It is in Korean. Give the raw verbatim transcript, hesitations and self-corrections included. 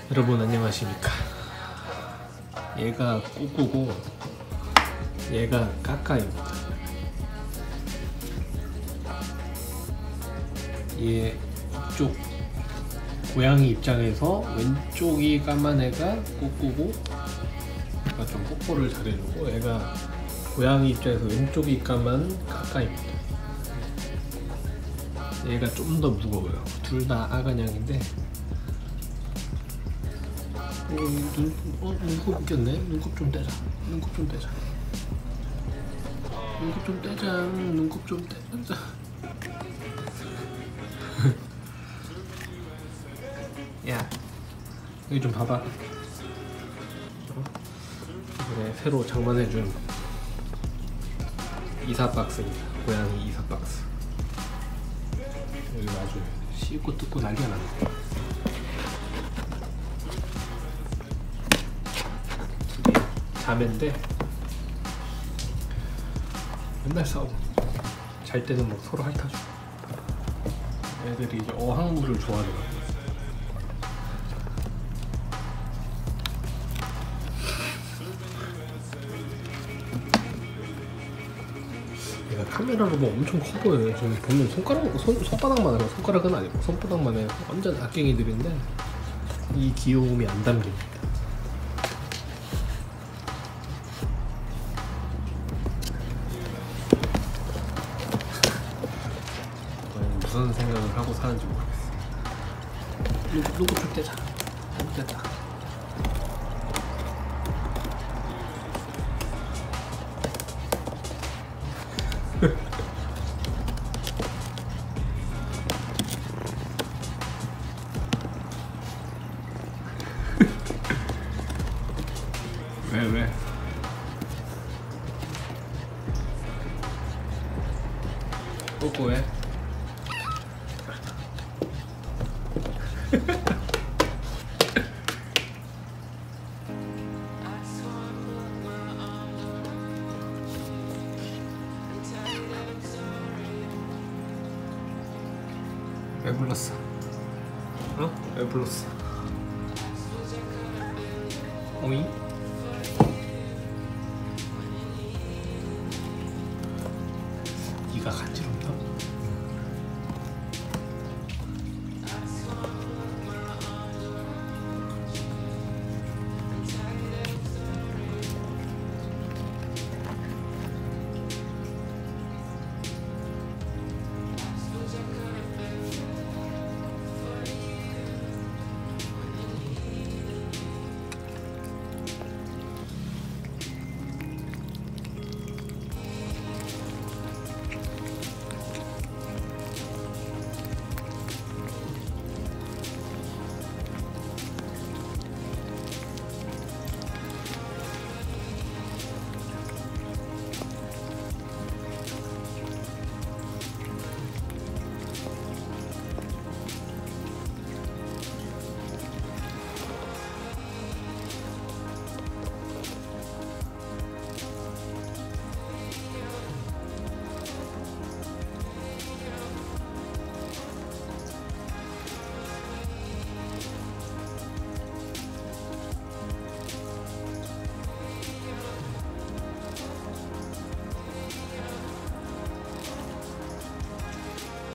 여러분 안녕하십니까. 얘가 꾸꾸고 얘가 까까입니다. 얘 이쪽 고양이 입장에서 왼쪽이 까만 애가 꾸꾸고 얘가 좀 뽀뽀를 잘해주고, 얘가 고양이 입장에서 왼쪽이 까만 까까입니다. 얘가 좀 더 무거워요. 둘 다 아가냥인데 어, 눈, 어, 눈곱 꼈네? 눈곱 좀 떼자. 눈곱 좀 떼자. 눈곱 좀 떼자. 눈곱 좀 떼자. 야, 여기 좀 봐봐. 어? 이번에 새로 장만해준 이사 박스입니다. 고양이 이사 박스. 여기 아주 씹고 뜯고 난리가 났네. 자매인데 맨날 싸우고, 잘 때는 막 서로 핥아주고. 애들이 이제 어항물을 좋아하더라고요. 얘가 카메라로 보면 엄청 커 보여요. 지금 보면 손가락, 손, 손바닥만 해요. 손가락은 아니고 손바닥만 해요. 완전 악갱이들인데 이 귀여움이 안 담깁니다. 무슨 생각을 하고 사는지 모르겠어. 눈곱 좀 떼자. 눈곱 떼자. 왜 왜? 꼬꼬 왜? 왜 불렀어? 어? 왜 불렀어? 오잉?